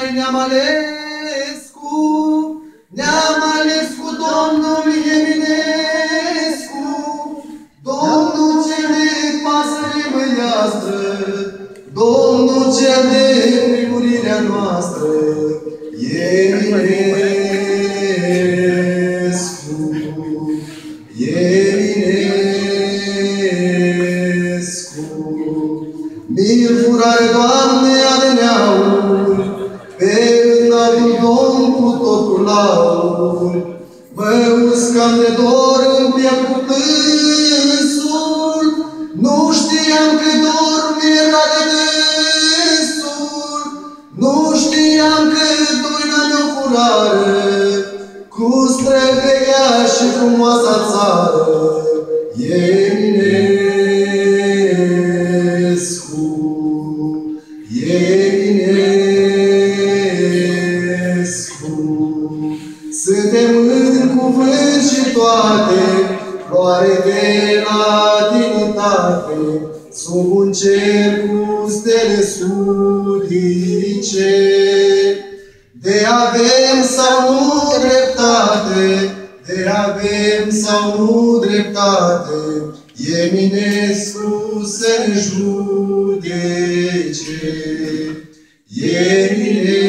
ne-am ales cu Domnul Eminescu, Domnul cel de pasăre mâneastră, Domnul cel de primurirea noastră, Eminescu, Eminescu. Mie furare, Doamne, adeneauri, pe înaltul Domn cu totul lauri, mă uscam de dor în pieptul plânsul, nu știam că dor mi-era de dânsul, nu știam că doina mea furară, cu străvechea și frumoasa țară, Eminescu, Eminescu. Suntem în cuvânt și toate, floare de latinitate, sub un cer cu stele sudice. De avem sau nu dreptate, de avem sau nu dreptate, Eminescu să ne judece. Eminescu.